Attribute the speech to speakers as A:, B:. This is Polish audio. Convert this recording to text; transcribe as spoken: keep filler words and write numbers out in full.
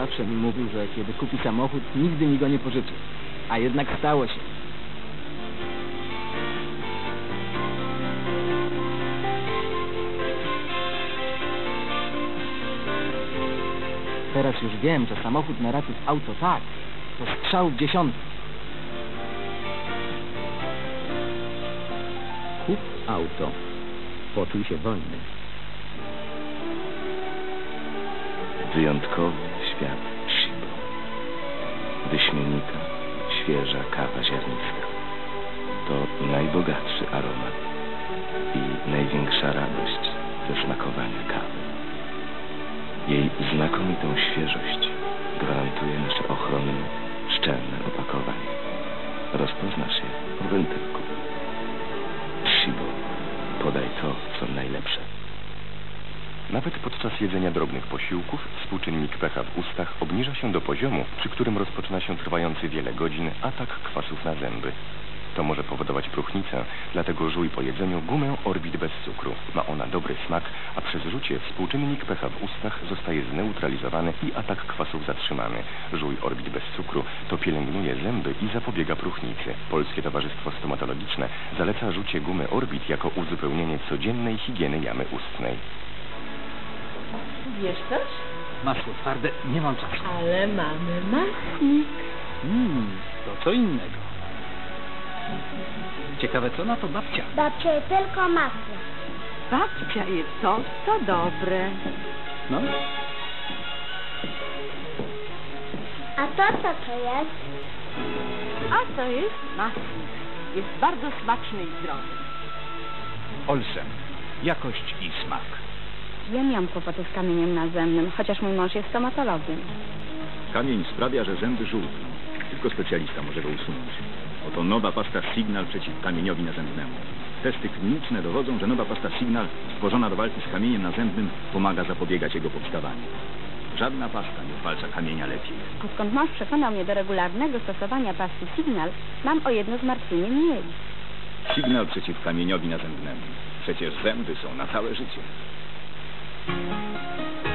A: zawsze mi mówił, że kiedy kupi samochód, nigdy mi go nie pożyczy. A jednak stało się. Teraz już wiem, że samochód na raty w auto tak, to strzał w dziesiątkę.
B: Kup auto. Poczuj się wolny.
C: Wyjątkowy świat Shibo. Wyśmienita, świeża kawa ziarnista. To najbogatszy aromat i największa radość ze smakowania kawy. Jej znakomitą świeżość gwarantuje nasze ochronne, szczelne opakowanie. Rozpoznasz je po wentylku. Shibo. Podaj to, co najlepsze.
D: Nawet podczas jedzenia drobnych posiłków współczynnik pH w ustach obniża się do poziomu, przy którym rozpoczyna się trwający wiele godzin atak kwasów na zęby. To może powodować próchnicę, dlatego żuj po jedzeniu gumę Orbit bez cukru. Ma ona dobry smak, a przez żucie współczynnik pH w ustach zostaje zneutralizowany i atak kwasów zatrzymany. Żuj Orbit bez cukru to pielęgnuje zęby i zapobiega próchnicy. Polskie Towarzystwo Stomatologiczne zaleca żucie gumy Orbit jako uzupełnienie codziennej higieny jamy ustnej.
E: Wiesz coś?
A: Masło twarde, nie mam czasu.
E: Ale mamy masnik.
A: Mmm, to co innego. Ciekawe, co na to babcia?
F: Babcia tylko masło.
E: Babcia jest to, to dobre.
A: No?
F: A to co to jest?
E: A to jest masnik. Jest bardzo smaczny i zdrowy.
G: Olsen. Jakość i smak.
H: Ja miałam kłopoty z kamieniem nazębnym, chociaż mój mąż jest stomatologiem.
G: Kamień sprawia, że zęby żółkną. Tylko specjalista może go usunąć. Oto nowa pasta Signal przeciw kamieniowi nazębnemu. Testy kliniczne dowodzą, że nowa pasta Signal stworzona do walki z kamieniem nazębnym pomaga zapobiegać jego powstawaniu. Żadna pasta nie zwalcza kamienia lepiej.
H: Odkąd mąż przekonał mnie do regularnego stosowania pasty Signal, mam o jedno zmartwienie mniej.
G: Signal przeciw kamieniowi nazębnemu. Przecież zęby są na całe życie.